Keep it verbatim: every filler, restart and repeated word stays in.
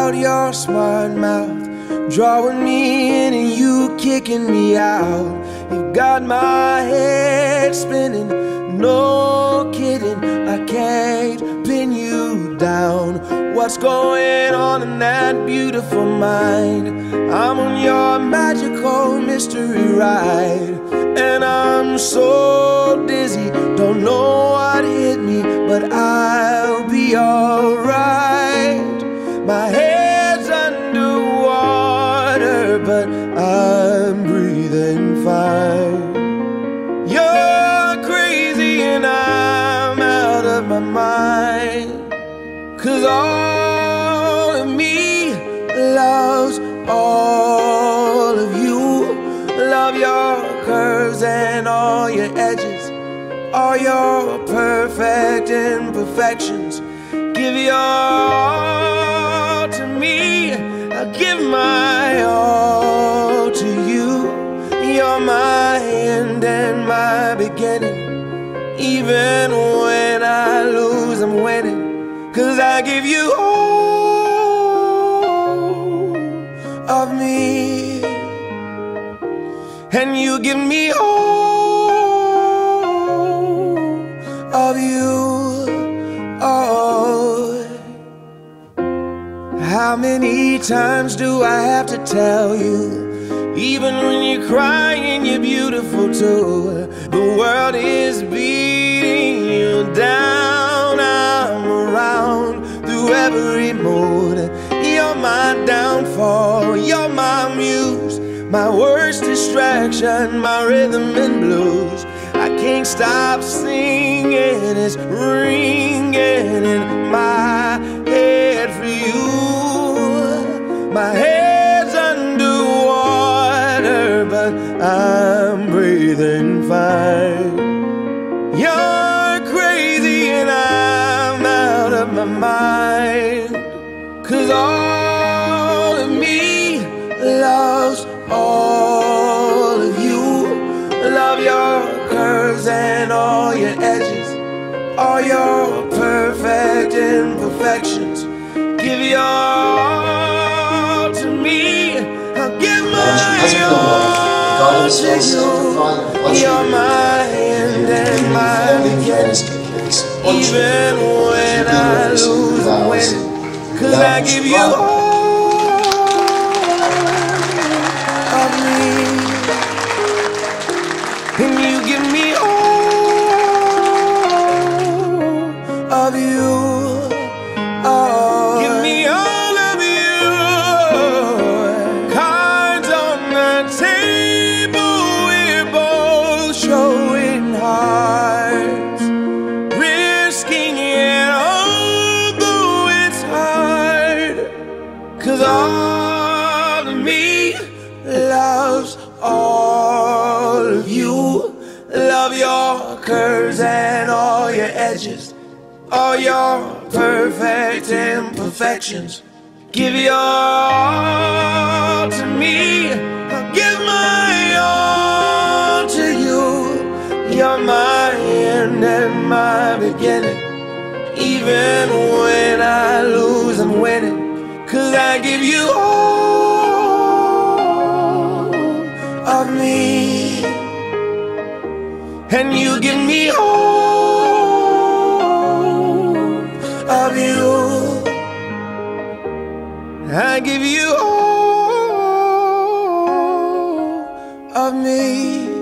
out your smart mouth, drawing me in and you kicking me out. You got my head spinning, no kidding, I can't pin you down. What's going on in that beautiful mind? I'm on your magical mystery ride, and I'm so dizzy, don't know what hit me, but I'll be alright. My head's underwater, but I'm breathing fine. You're crazy and I'm out of my mind, 'cause all of me loves all of you. Love your curves and all your edges, all your perfect imperfections. Give your all to me, I'll give my all to you. You're my end and my beginning. Even when I lose, I'm winning, 'cause I give you all of me, and you give me all of you. Oh, how many times do I have to tell you? Even when you're crying, you're beautiful too. The world is beating you down. I'm around through every mood. You're my downfall, you're my muse, my worst distraction, my rhythm and blues. I can't stop singing, it's ringing in my head for you. My head's underwater, but I'm breathing fine. You're crazy and I'm out of my mind, 'cause all of me loves all of you. Love your curves and all your edges, all your perfect imperfections. Give your all to me, I'll give my all to you. You're my end and my beginning. Even when I lose, I'm winning, 'cause I give you all of me, and you give me all of you. Oh, give me all of you. Cards on the table, we're both showing hearts, risking it although it's hard, 'cause all of me loves all of you. Love your curves and all your edges, all your perfect imperfections. Give your all to me, I'll give my all to you. You're my end and my beginning. Even when I lose, I'm winning, 'cause I give you all of me, and you give me all of you. I give you all of me.